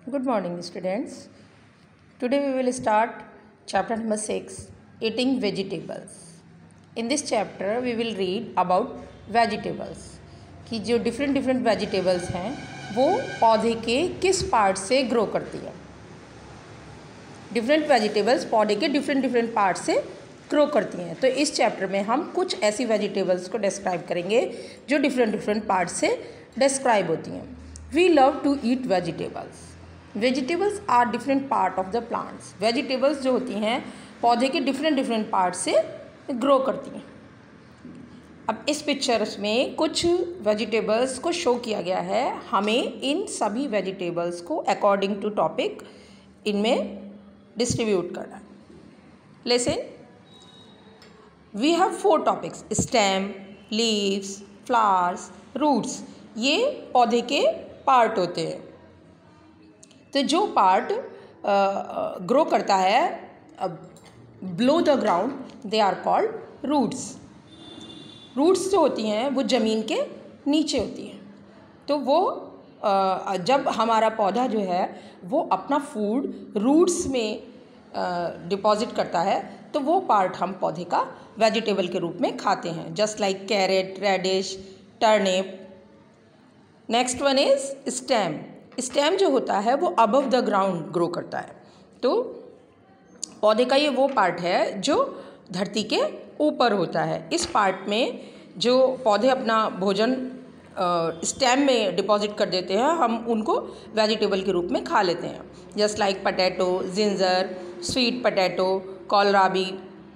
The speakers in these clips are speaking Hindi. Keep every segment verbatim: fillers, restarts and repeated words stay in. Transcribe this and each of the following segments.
Good morning, students. Today we will start chapter number six, eating vegetables. In this chapter we will read about vegetables कि जो different different vegetables हैं वो पौधे के किस पार्ट से ग्रो करती है. डिफरेंट वेजिटेबल्स पौधे के डिफरेंट डिफरेंट पार्ट से ग्रो करती हैं. तो इस चैप्टर में हम कुछ ऐसी वेजिटेबल्स को डिस्क्राइब करेंगे जो डिफरेंट डिफरेंट पार्ट से डिस्क्राइब होती हैं. We love to eat vegetables. Vegetables are different part of the plants. Vegetables जो होती हैं पौधे के डिफरेंट डिफरेंट पार्ट से ग्रो करती हैं. अब इस पिक्चर्स में कुछ वेजिटेबल्स को शो किया गया है. हमें इन सभी वेजिटेबल्स को अकॉर्डिंग टू टॉपिक इनमें डिस्ट्रीब्यूट करना है. Lesson we have four topics: stem, leaves, flowers, roots. ये पौधे के पार्ट होते हैं. तो जो पार्ट ग्रो करता है below the ground they are called roots. Roots जो होती हैं वो ज़मीन के नीचे होती हैं. तो वो uh, जब हमारा पौधा जो है वो अपना फूड रूट्स में डिपॉजिट uh, करता है तो वो पार्ट हम पौधे का वेजिटेबल के रूप में खाते हैं. Just like carrot, radish, turnip. Next one is stem. Stem जो होता है वो अबव द ग्राउंड ग्रो करता है. तो पौधे का ये वो पार्ट है जो धरती के ऊपर होता है. इस पार्ट में जो पौधे अपना भोजन स्टेम में डिपॉजिट कर देते हैं हम उनको वेजिटेबल के रूप में खा लेते हैं. Just like potato, ginger, sweet potato, kohlrabi.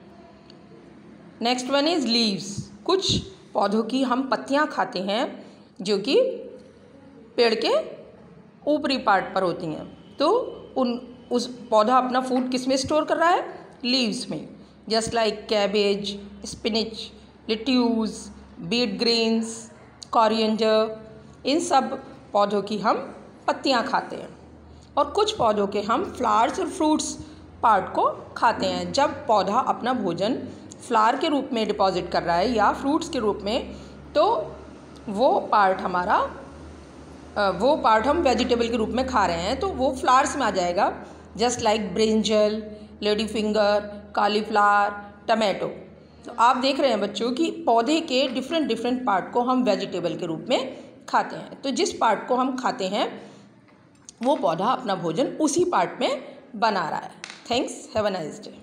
Next one is leaves. कुछ पौधों की हम पत्तियां खाते हैं जो कि पेड़ के ऊपरी पार्ट पर होती हैं. तो उन उस पौधा अपना फूड किस में स्टोर कर रहा है? लीव्स में. Just like cabbage, spinach, lettuce, beet greens, coriander. इन सब पौधों की हम पत्तियां खाते हैं. और कुछ पौधों के हम फ्लावर्स और फ्रूट्स पार्ट को खाते हैं. जब पौधा अपना भोजन फ्लावर के रूप में डिपॉजिट कर रहा है या फ्रूट्स के रूप में तो वो पार्ट हमारा वो पार्ट हम वेजिटेबल के रूप में खा रहे हैं तो वो फ्लावर्स में आ जाएगा. Just like brinjal, lady finger, cauliflower, tomato. तो आप देख रहे हैं बच्चों कि पौधे के डिफरेंट डिफरेंट पार्ट को हम वेजिटेबल के रूप में खाते हैं. तो जिस पार्ट को हम खाते हैं वो पौधा अपना भोजन उसी पार्ट में बना रहा है. Thanks. Have a nice day.